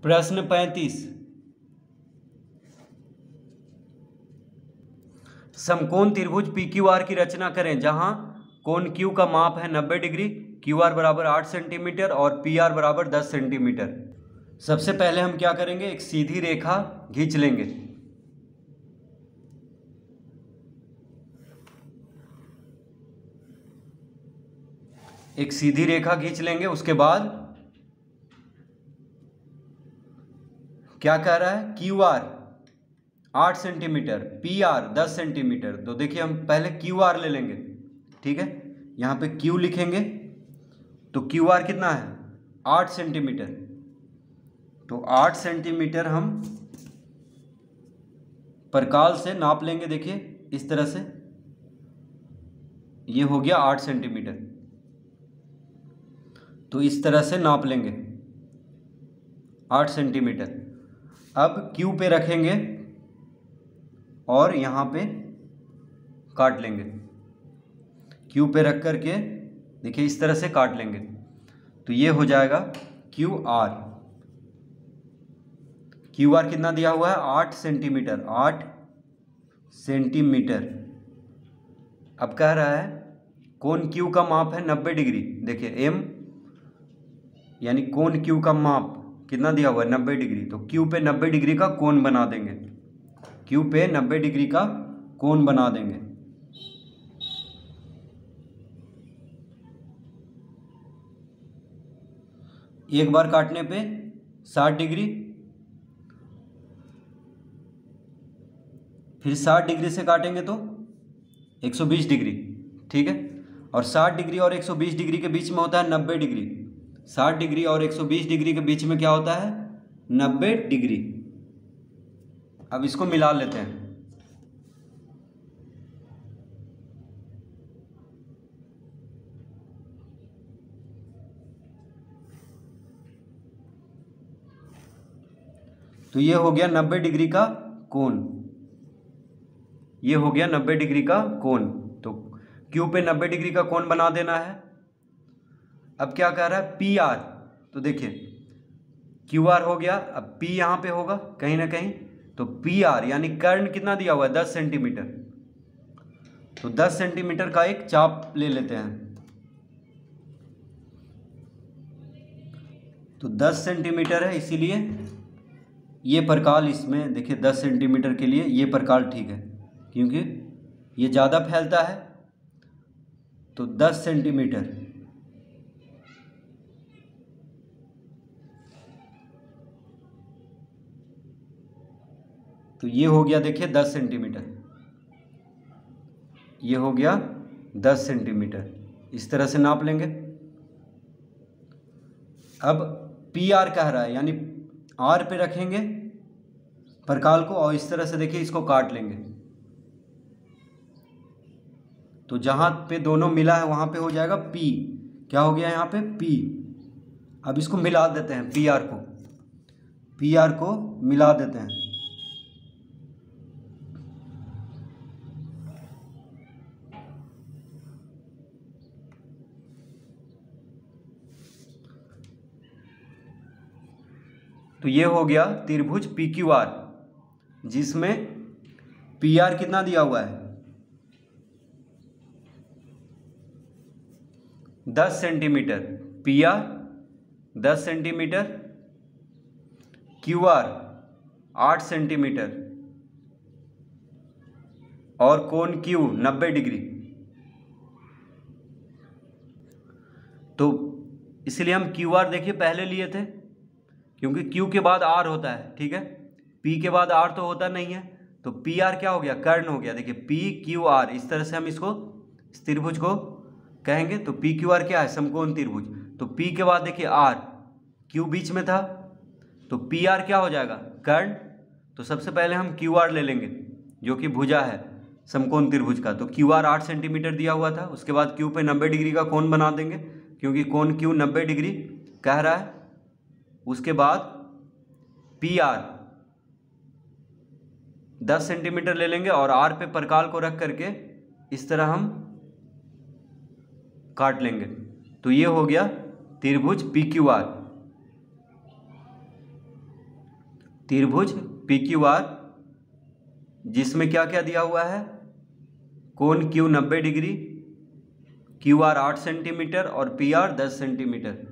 प्रश्न 35, समकोण त्रिभुज पी क्यू आर की रचना करें जहां कोण क्यू का माप है 90 डिग्री, क्यू आर बराबर 8 सेंटीमीटर और पी आर बराबर 10 सेंटीमीटर। सबसे पहले हम क्या करेंगे, एक सीधी रेखा खींच लेंगे। एक सीधी रेखा खींच लेंगे। उसके बाद क्या कह रहा है, Q R 8 centimetre, P R 10 centimetre. तो देखिए हम पहले क्यू आर ले लेंगे, ठीक है। यहाँ पे क्यू लिखेंगे तो क्यू आर कितना है 8 सेंटीमीटर। तो 8 सेंटीमीटर हम परकाल से नाप लेंगे। देखिए इस तरह से, ये हो गया 8 सेंटीमीटर। तो इस तरह से नाप लेंगे 8 सेंटीमीटर। अब क्यू पे रखेंगे और यहाँ पे काट लेंगे। क्यू पे रख करके देखिए इस तरह से काट लेंगे। तो ये हो जाएगा क्यू आर। क्यू आर कितना दिया हुआ है 8 सेंटीमीटर, 8 सेंटीमीटर। अब कह रहा है कोण क्यू का माप है 90 डिग्री। देखिए एम यानी कोण क्यू का माप कितना दिया हुआ है 90 डिग्री। तो क्यू पे 90 डिग्री का कोण बना देंगे। क्यू पे 90 डिग्री का कोण बना देंगे। एक बार काटने पे 60 डिग्री, फिर 60 डिग्री से काटेंगे तो 120 डिग्री, ठीक है। और 60 डिग्री और 120 डिग्री के बीच में होता है 90 डिग्री। 60 डिग्री और 120 डिग्री के बीच में क्या होता है 90 डिग्री। अब इसको मिला लेते हैं। तो ये हो गया 90 डिग्री का कोण। ये हो गया 90 डिग्री का कोण। तो क्यू पे 90 डिग्री का कोण बना देना है। अब क्या कह रहा है पी आर। तो देखिए क्यू आर हो गया, अब पी यहाँ पे होगा कहीं ना कहीं। तो पी आर यानी कर्ण कितना दिया हुआ है 10 सेंटीमीटर। तो 10 सेंटीमीटर का एक चाप ले लेते हैं। तो 10 सेंटीमीटर है, इसीलिए ये परकाल इसमें देखिए 10 सेंटीमीटर के लिए ये परकाल ठीक है, क्योंकि ये ज़्यादा फैलता है। तो 10 सेंटीमीटर। तो ये हो गया देखिए 10 सेंटीमीटर। ये हो गया 10 सेंटीमीटर। इस तरह से नाप लेंगे। अब पी आर कह रहा है यानी आर पे रखेंगे परकाल को और इस तरह से देखिए इसको काट लेंगे। तो जहाँ पे दोनों मिला है वहाँ पे हो जाएगा पी। क्या हो गया यहाँ पे पी। अब इसको मिला देते हैं, पी आर को, पी आर को मिला देते हैं। तो ये हो गया त्रिभुज पी क्यू आर, जिसमें पी आर कितना दिया हुआ है 10 centimetre. P R 10 centimetre, Q R 8 centimetre और कोण क्यू 90 डिग्री। तो इसलिए हम क्यू आर देखिए पहले लिए थे, क्योंकि क्यू के बाद आर होता है, ठीक है। पी के बाद आर तो होता नहीं है। तो पी आर क्या हो गया कर्ण हो गया। देखिए पी क्यू आर, इस तरह से हम इसको इस त्रिभुज को कहेंगे। तो पी क्यू आर क्या है समकोण त्रिभुज। तो पी के बाद देखिए आर, क्यू बीच में था, तो पी आर क्या हो जाएगा कर्ण। तो सबसे पहले हम क्यू आर ले लेंगे जो कि भुजा है समकोण त्रिभुज का। तो क्यू आर 8 सेंटीमीटर दिया हुआ था। उसके बाद क्यू पे 90 डिग्री का कोण बना देंगे, क्योंकि कोण क्यू 90 डिग्री कह रहा है। उसके बाद पी आर 10 सेंटीमीटर ले लेंगे और आर पे परकाल को रख करके इस तरह हम काट लेंगे। तो ये हो गया त्रिभुज पी क्यू आर। त्रिभुज पी क्यू आर जिसमें क्या क्या दिया हुआ है, कोण Q 90 degree, Q R 8 centimetre और पी आर 10 सेंटीमीटर।